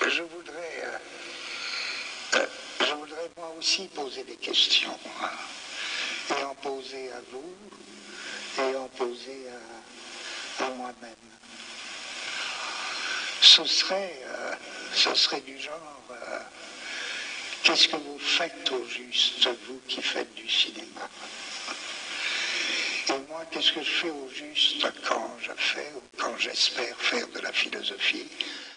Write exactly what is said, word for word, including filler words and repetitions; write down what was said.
je voudrais, euh, euh, je voudrais moi aussi poser des questions, hein, et en poser à vous, et en poser à, à moi-même. Ce serait, euh, ce serait du genre, euh, qu'est-ce que vous faites au juste, vous qui faites du cinéma? Et moi, qu'est-ce que je fais au juste quand je fais, ou quand j'espère faire de la philosophie?